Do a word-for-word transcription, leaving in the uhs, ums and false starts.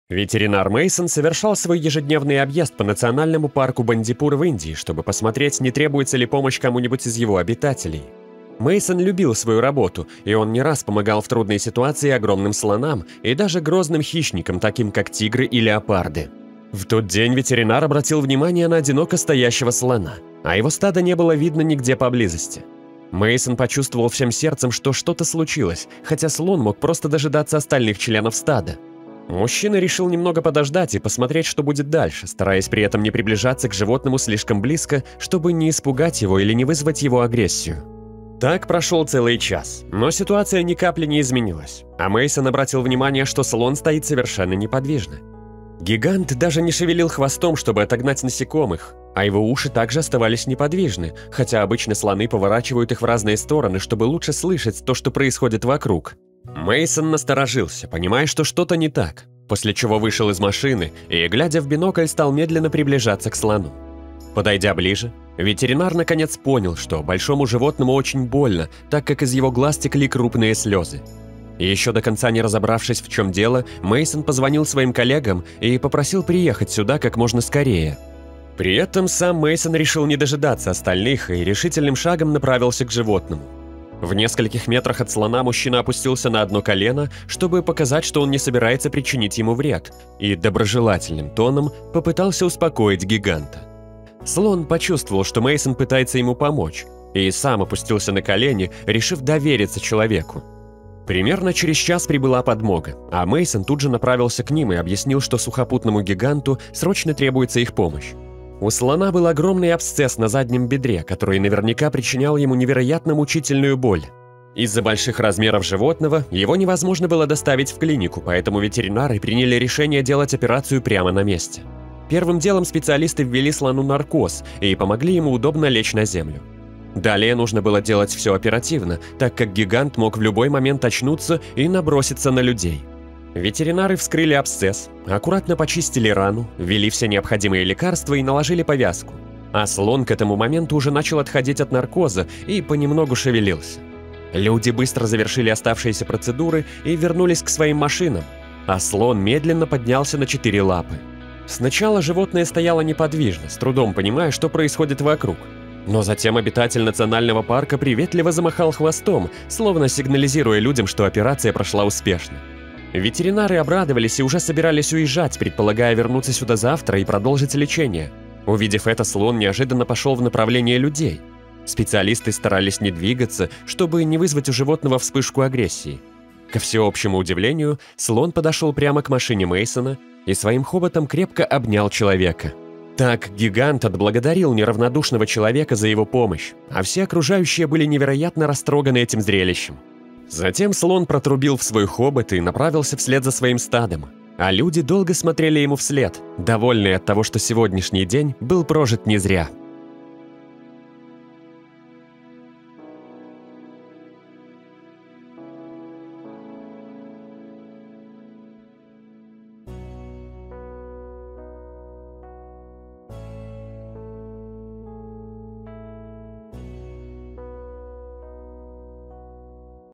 Ветеринар Мейсон совершал свой ежедневный объезд по национальному парку Бандипур в Индии, чтобы посмотреть, не требуется ли помощь кому-нибудь из его обитателей. Мейсон любил свою работу, и он не раз помогал в трудной ситуации огромным слонам и даже грозным хищникам, таким как тигры и леопарды. В тот день ветеринар обратил внимание на одиноко стоящего слона, а его стада не было видно нигде поблизости. Мейсон почувствовал всем сердцем, что что-то случилось, хотя слон мог просто дожидаться остальных членов стада. Мужчина решил немного подождать и посмотреть, что будет дальше, стараясь при этом не приближаться к животному слишком близко, чтобы не испугать его или не вызвать его агрессию. Так прошел целый час, но ситуация ни капли не изменилась, а Мейсон обратил внимание, что слон стоит совершенно неподвижно. Гигант даже не шевелил хвостом, чтобы отогнать насекомых, а его уши также оставались неподвижны, хотя обычно слоны поворачивают их в разные стороны, чтобы лучше слышать то, что происходит вокруг. Мейсон насторожился, понимая, что что-то не так, после чего вышел из машины и, глядя в бинокль, стал медленно приближаться к слону. Подойдя ближе, ветеринар наконец понял, что большому животному очень больно, так как из его глаз текли крупные слезы. Еще до конца не разобравшись, в чем дело, Мейсон позвонил своим коллегам и попросил приехать сюда как можно скорее. При этом сам Мейсон решил не дожидаться остальных и решительным шагом направился к животному. В нескольких метрах от слона мужчина опустился на одно колено, чтобы показать, что он не собирается причинить ему вред, и доброжелательным тоном попытался успокоить гиганта. Слон почувствовал, что Мейсон пытается ему помочь, и сам опустился на колени, решив довериться человеку. Примерно через час прибыла подмога, а Мейсон тут же направился к ним и объяснил, что сухопутному гиганту срочно требуется их помощь. У слона был огромный абсцесс на заднем бедре, который наверняка причинял ему невероятно мучительную боль. Из-за больших размеров животного его невозможно было доставить в клинику, поэтому ветеринары приняли решение делать операцию прямо на месте. Первым делом специалисты ввели слону наркоз и помогли ему удобно лечь на землю. Далее нужно было делать все оперативно, так как гигант мог в любой момент очнуться и наброситься на людей. Ветеринары вскрыли абсцесс, аккуратно почистили рану, ввели все необходимые лекарства и наложили повязку. А слон к этому моменту уже начал отходить от наркоза и понемногу шевелился. Люди быстро завершили оставшиеся процедуры и вернулись к своим машинам, а слон медленно поднялся на четыре лапы. Сначала животное стояло неподвижно, с трудом понимая, что происходит вокруг. Но затем обитатель национального парка приветливо замахал хвостом, словно сигнализируя людям, что операция прошла успешно. Ветеринары обрадовались и уже собирались уезжать, предполагая вернуться сюда завтра и продолжить лечение. Увидев это, слон неожиданно пошел в направлении людей. Специалисты старались не двигаться, чтобы не вызвать у животного вспышку агрессии. Ко всеобщему удивлению, слон подошел прямо к машине Мейсона и своим хоботом крепко обнял человека. Так гигант отблагодарил неравнодушного человека за его помощь, а все окружающие были невероятно растроганы этим зрелищем. Затем слон протрубил в свой хобот и направился вслед за своим стадом, а люди долго смотрели ему вслед, довольные от того, что сегодняшний день был прожит не зря.